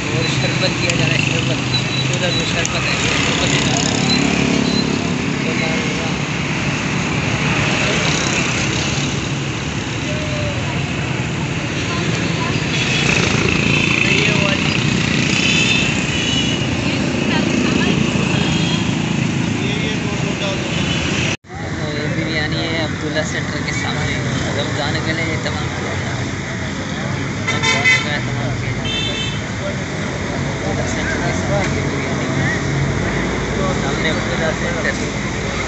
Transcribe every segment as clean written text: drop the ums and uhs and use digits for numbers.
और शरबत किया जा रहा है, शरबत उधर जो शरबत है शरबत दिया जा रहा है। बिरयानी है अब्दुल्ला सेंटर के सामने, रमज़ान के लिए तमाम किया जा रहा है, रमज़ान का तमाम किया जा रहा है। अब्दुल्ला सेंटर के सामने बिरयानी सामने अब्दुल्ला सेंटर।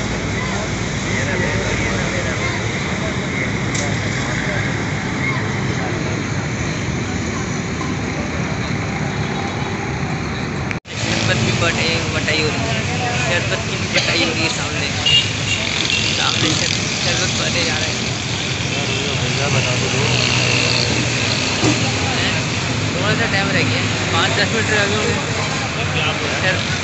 शरबत की बटाई हो रही है, शरबत की भी बटाई हो रही है सामने सामने शरबत बांटे जा रहे हैं। थोड़ा सा टाइम रह गया, 5-10 मिनट रह गए होंगे।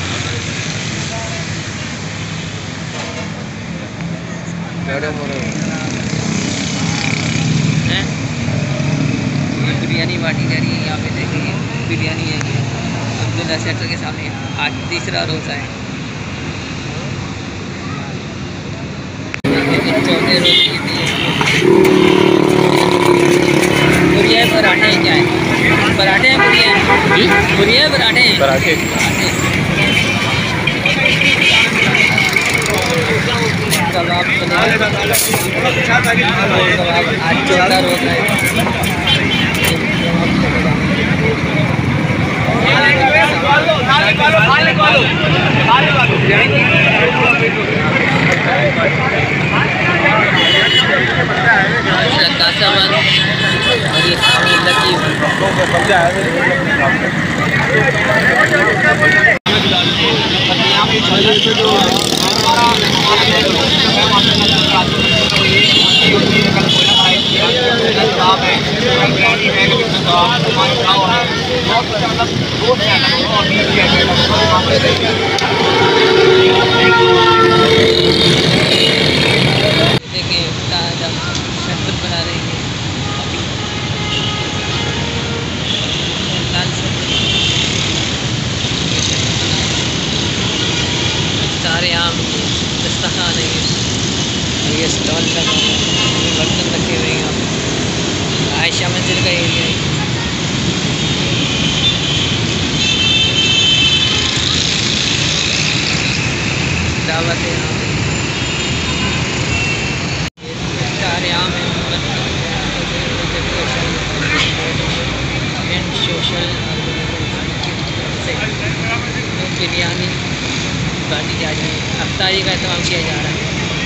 बिरयानी बांटी जा रही है यहाँ पे, देखिए बिरयानी है अब्दुल्ला सेंटर के सामने। आज तीसरा रोज़ा है। चौथे रोज़े की पुरिया है, पराठे हैं, क्या है पराठे हैं, पुरिया है, पुरिया है, पराठे हैं, पराठे कबाब आज चौथा रोज़ा है। सामान और ये सामने लगी देखिए ताज़ा शरबत बना रही है अभी, लाल सारे आम दस्तरखान है, ये स्टॉल लगा हुआ है, बर्तन रखे हुए हैं यहाँ पे। आयशा मंजिल का एरिया है। दावत है यहाँ पे, सारे आम हैं, एंड सोशल बिरयानी बाटी जा रही है। अफ्तारी का एहतमाम किया जा रहा है।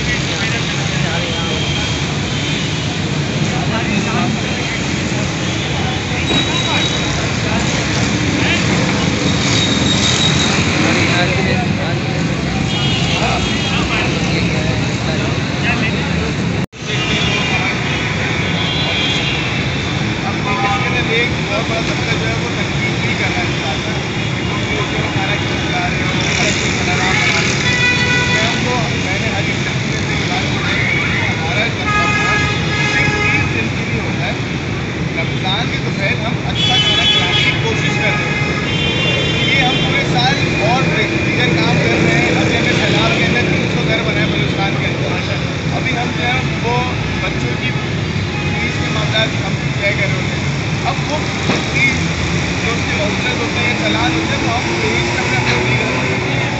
रमज़ान के दोपहर हम अच्छा खाना खिलाने की कोशिश कर रहे हैं। ये हम पूरे साल और दीगर काम कर रहे हैं। अभी हमें सैलाब के अंदर 300 घर बनाए बलूचिस्तान के अंदर। अभी हम जो है वो बच्चों की फीस के मामला हम तय कर रहे हैं। अब वो फीस जो उसके मौजूद होते हैं, चालान होते हैं, तो हम यही अपने मसला होता है।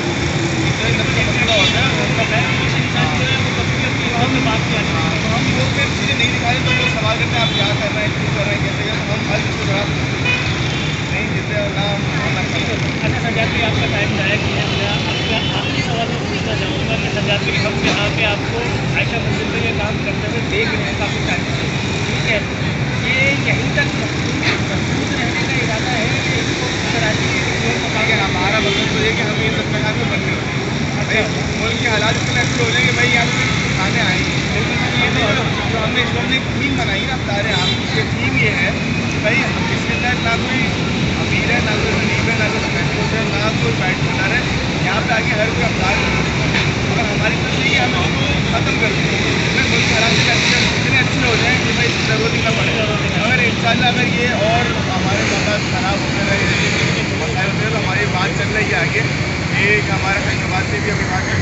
बात किया तो हम वो फिर चीज़ें नहीं दिखाए तो वो सवाल करते हैं आप क्या कर रहे हैं, क्यों कर रहे हैं, कैसे कर, तो हम हर उसको जवाब नहीं देते ना। अच्छा सजाद भाई, आपका टाइम जाया किया है। आपका आखिरी सवाल मैं पूछना चाहूँगा कि सजाद भाई, हम यहाँ पे आपको आयशा मंजिल में ये काम करते हुए देख रहे हैं काफ़ी टाइम से, ठीक है। ये यहीं तक महफूज रहने का इरादा है कि इसको कराची के हमारा मतलब तो ये कि हम ये सब खाना को बंद करें। मुल्क के हालात इतने ऐसे हो जाए कि भाई यहाँ पे खाने आएंगे। ये तो हमने इसमें एक थीम बनाई ना सारे आम की। ये थीम ये है भाई इसके तहत ना कोई अमीर है, ना कोई गरीब है, ना कोई महसूस है, ना कोई बैठ कर है। यहाँ पे आके हर कोई अफतार अगर हमारी तरफ से हम उसको ख़त्म कर दें, मैं मुल्क के हालात इतने अच्छे हो जाएँ कि भाई ज़रूरत ही ना पड़े। अगर इंशाल्लाह अगर ये और हमारे मामला ख़राब होते रहे एक हमारे फैसलाबाद से भी अभिभाषक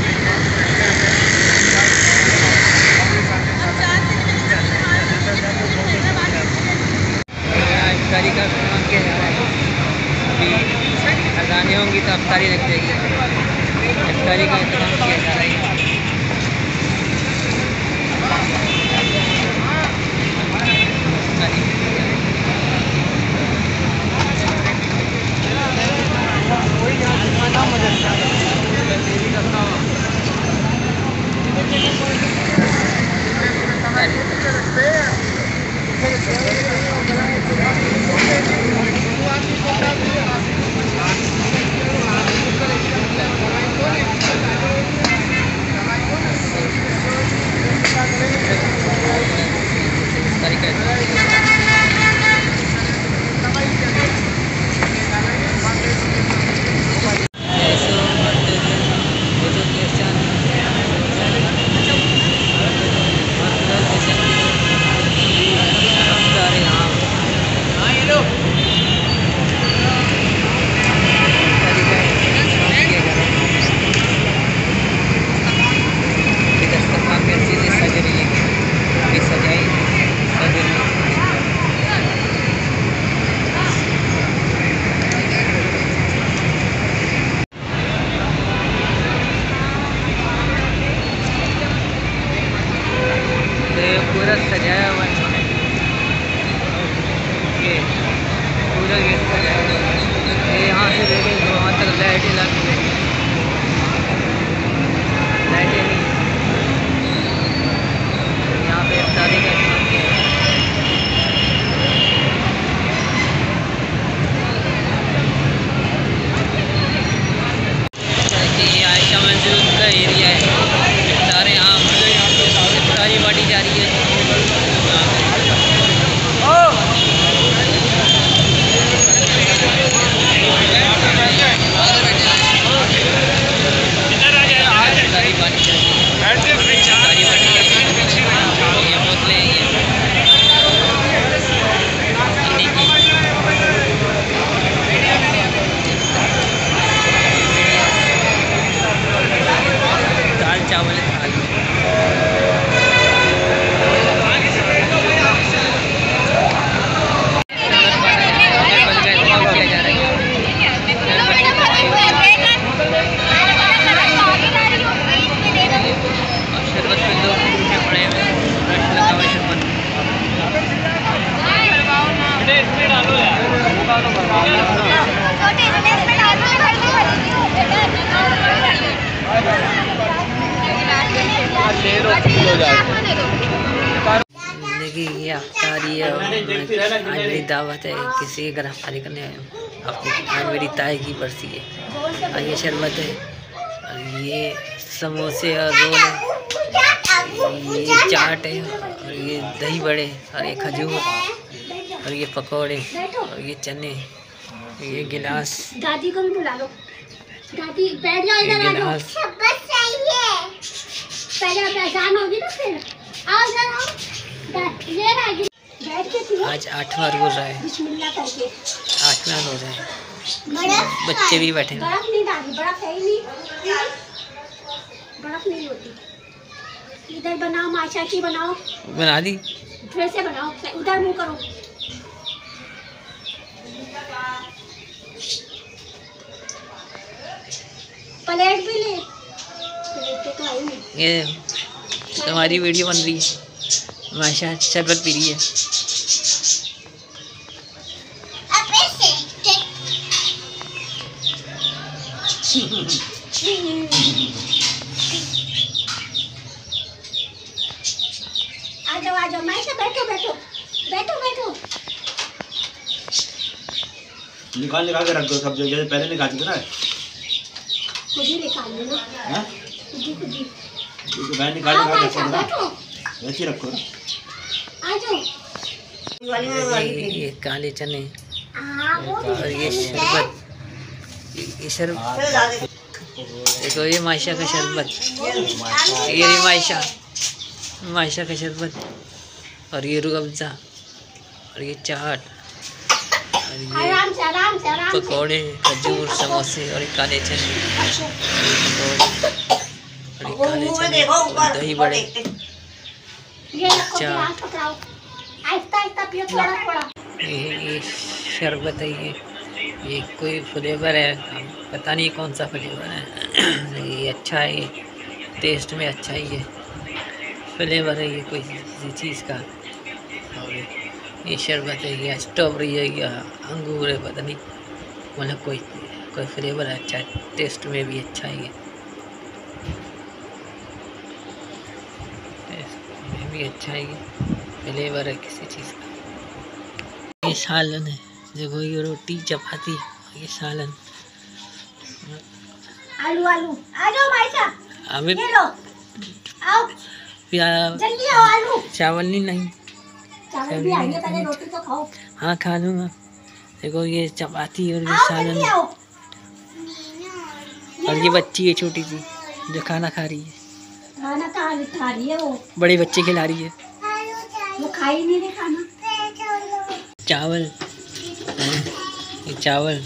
अफ्तारी का सामान किया जा रहा है। अभी अजानें होंगी तो अफ्तारी लग जाएगी। अफ्तारी का इंतजाम किया जा रहा है। पूरा सजाया हुआ है। ये पूरा गेट सजाया हुआ है। ये यहाँ से लेके वहाँ तक लाइटें लगी हुई हैं। लाइटें नहीं यहाँ पे इफ्तारी का काम किया है। ये आयशा मंजिल का एरिया है। इफ्तारें यहाँ इफ्तारी बांटी जा रही है। दाल चावल थाल देखिए ये अफ्तारी है। आज मेरी दावत है, किसी के घर अफ्तारी करने आए आपको। आज मेरी ताई की बरसी है और ये शरबत है और ये समोसे और रोल है, ये चाट है और ये दही बड़े और ये खजूर और ये पकौड़े और ये चने, ये गिलास। दादी को भी बुला लो। दादी बैठ जाओ इधर, आ जाओ। पहले पहचान होगी ना, फिर आओ इधर आओ। ये बैठ के पियो। आज 8वां रोज़ है, बिस्मिल्लाह करके 8वां रोज़ है। बच्चे भी बैठे हैं। बर्फ नहीं डाली, बर्फ है ही नहीं, बर्फ नहीं होती। इधर बनाओ, माशा की बनाओ। बना दी फिर से बनाओ, उधर मुँह करो। प्लेट भी ले, प्लेट पे तो आई नहीं। ये तुम्हारी वीडियो बन रही है। माशा शरबत पी रही है। आ जाओ माशा, बैठो बैठो बैठो बैठो। निकाल के रख दो सब जगह, पहले निकाल के ना खुद ही निकाल लो ना, हैं खुद ही मैं निकाल आओ के माशा, बैठो ऐसे रखो ना। आ जाओ। ये काले चने और ये शरबत, देखो ये माशा का शरबत, ये रही माशा का शरबत और ये रूह अफ़ज़ा और ये चाट और ये आराम से आराम से आराम पकौड़े, खजूर, समोसे और काले चने, और काले चने और दही बड़े, ये शरबत है। ये कोई फ्लेवर है, पता नहीं कौन सा फ्लेवर है। ये अच्छा है, ये टेस्ट में अच्छा ही है, फ्लेवर है ये कोई किसी चीज़ का। और ये शरबत है, या स्ट्रॉबेरी है या अंगूर है, पता नहीं, मतलब कोई फ्लेवर है अच्छा है, टेस्ट में भी अच्छा ही है, टेस्ट में भी अच्छा ही है, फ्लेवर है किसी चीज़ का। ये सालन है, देखो ये रोटी चपाती, ये सालन। आलू आलू आ जाओ भाई साहब, अभी ये लो, आओ जल्दी आओ। आलू चावल नहीं चावल भी आइए, पहले रोटी तो खाओ। हाँ खा लूँगा। देखो ये चपाती और ये आओ सालन, जल्दी आओ। और ये बच्ची है छोटी सी जो खाना खा रही है, खाना खा रही है वो, बड़े बच्चे खिला रही है। वो खा ही नहीं रही खाना। चावल, ये चावल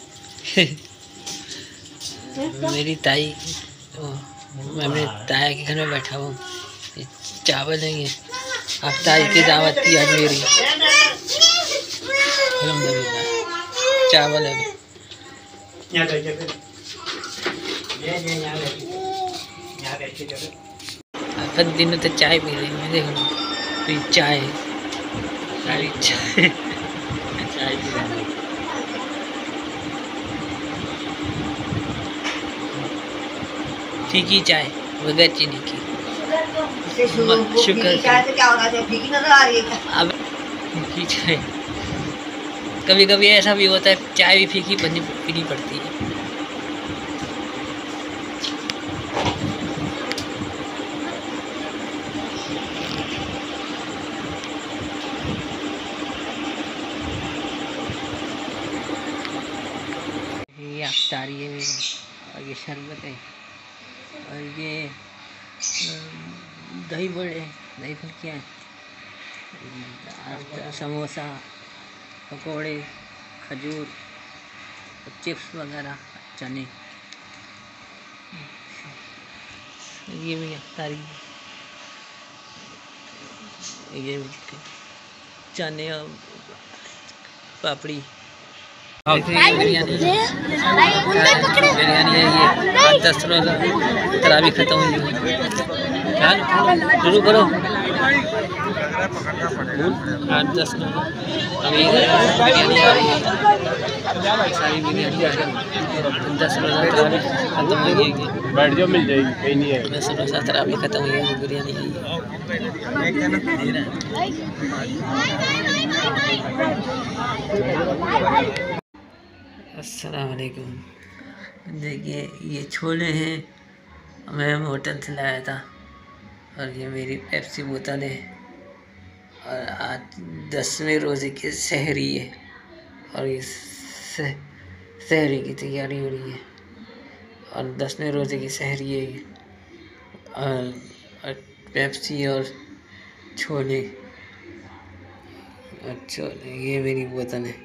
मेरी ताई, मैं अपने ताया के घर में बैठा हूँ। ये चावल है, ये अब ताई की दावत थी आज मेरी, अल्हम्दुलिल्लाह चावल है। हर दिन तो चाय पी रही हूँ, देखो तो चाय सारी चाय चाय पी रही हूँ। फीकी चाय बगैर चीनी की, शुक्र अब फीकी चाय। कभी कभी ऐसा भी होता है, चाय भी फीकी पीनी पड़ती है। ये अफ्तारी है मेरी, और ये शरबत है, और ये दही बड़े, दही फुल्कियाँ, समोसा, पकोड़े, खजूर, चिप्स वगैरह, चने। ये भी अफ्तारी है, ये चने और पापड़ी। बिरयानी है, ये 10 रोज़ा तरावी खत्म हुई है, शुरू करो 8-10 रोज़ा। अभी बिरयानी आ रही है, सारी बिरयानी आ गई। 10 रोज़ा तरावी खत्म हुई है, बैठ जाओ, मिल जाएगी, कहीं नहीं है। 10 रोज़ा तरावी खत्म हुई है, बिरयानी आई है। अस्सलाम वालेकुम। देखिए ये छोले हैं, मैं होटल से लाया था, और ये मेरी पेप्सी बोतल है, और आज 10वें रोज़े की सहरी है, और ये सहरी की तैयारी हो रही है, और 10वें रोज़े की सहरी है ये, और पेप्सी और छोले, अच्छा ये मेरी बोतल है।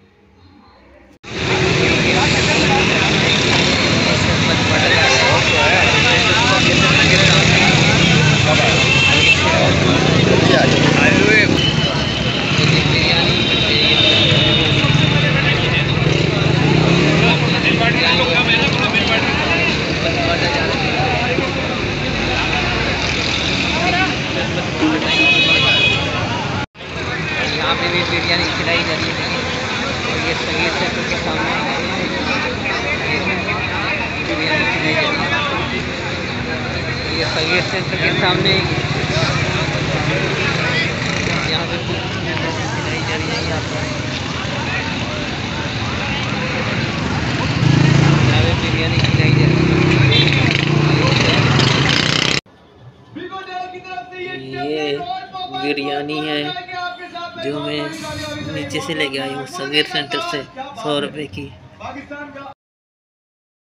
यहाँ पे भी बिरयानी खिलाई जा रही है, और ये सगीर सेंटर के सामने बिरयानी खिलाई जा रही है। ये सगीर सेंटर के सामने यहाँ पे खिलाई जा रही है, यहाँ पे बिरयानी खिलाई जा रही है। ये बिरयानी है जो मैं नीचे से लेके आई हूँ सगीर सेंटर से, 100 रुपये की।